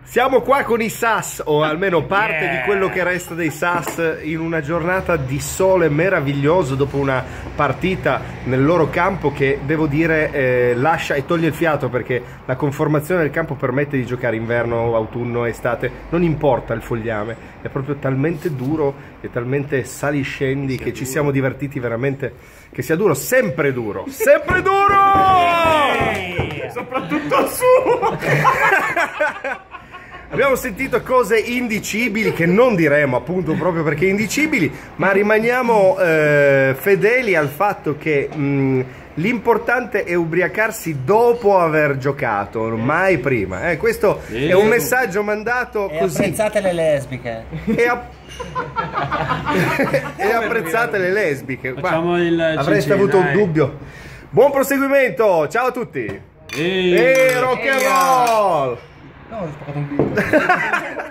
Siamo qua con i Sass, o almeno parte di quello che resta dei Sass, in una giornata di sole meraviglioso dopo una partita nel loro campo che, devo dire, lascia e toglie il fiato, perché la conformazione del campo permette di giocare inverno, autunno, estate, non importa il fogliame, è proprio talmente duro e talmente saliscendi che ci siamo divertiti veramente, che sia duro, sempre duro, sempre duro! Soprattutto su! Abbiamo sentito cose indicibili che non diremo, appunto, proprio perché indicibili, ma rimaniamo fedeli al fatto che l'importante è ubriacarsi dopo aver giocato, mai prima. Questo è un messaggio mandato così. Apprezzate le lesbiche. E apprezzate le lesbiche. Facciamo il avreste avuto un dubbio. Buon proseguimento, ciao a tutti. E rock and roll! No, ho spaccato un video.